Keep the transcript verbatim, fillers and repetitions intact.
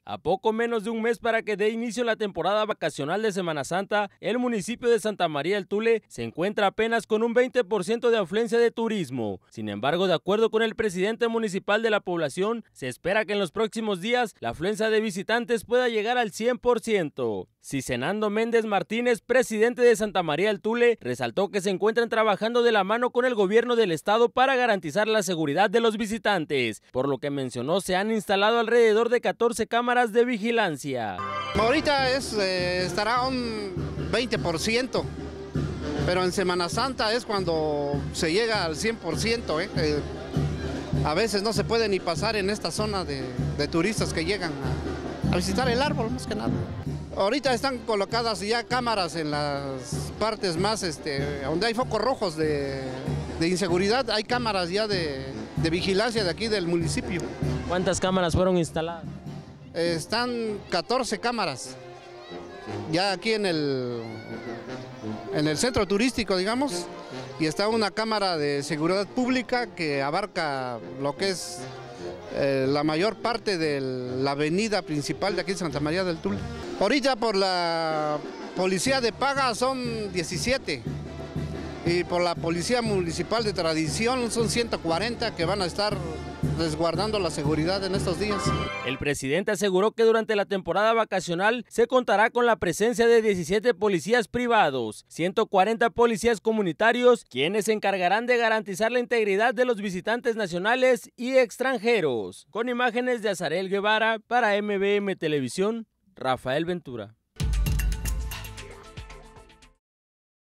A poco menos de un mes para que dé inicio la temporada vacacional de Semana Santa, el municipio de Santa María del Tule se encuentra apenas con un veinte por ciento de afluencia de turismo. Sin embargo, de acuerdo con el presidente municipal de la población, se espera que en los próximos días la afluencia de visitantes pueda llegar al cien por ciento. Cicenando Méndez Martínez, presidente de Santa María del Tule, resaltó que se encuentran trabajando de la mano con el gobierno del estado para garantizar la seguridad de los visitantes, por lo que mencionó se han instalado alrededor de catorce cámaras de vigilancia. Ahorita es, eh, estará un veinte por ciento, pero en Semana Santa es cuando se llega al cien por ciento. Eh. Eh, a veces no se puede ni pasar en esta zona de, de turistas que llegan a, a visitar el árbol, más que nada. Ahorita están colocadas ya cámaras en las partes más, este, donde hay focos rojos de, de inseguridad, hay cámaras ya de, de vigilancia de aquí del municipio. ¿Cuántas cámaras fueron instaladas? Están catorce cámaras, ya aquí en el, en el centro turístico, digamos, y está una cámara de seguridad pública que abarca lo que es eh, la mayor parte de la avenida principal de aquí de Santa María del Tule. Ahorita por la policía de paga son diecisiete y por la policía municipal de tradición son ciento cuarenta que van a estar resguardando la seguridad en estos días. El presidente aseguró que durante la temporada vacacional se contará con la presencia de diecisiete policías privados, ciento cuarenta policías comunitarios, quienes se encargarán de garantizar la integridad de los visitantes nacionales y extranjeros. Con imágenes de Azarel Guevara para M B M Televisión, Rafael Ventura.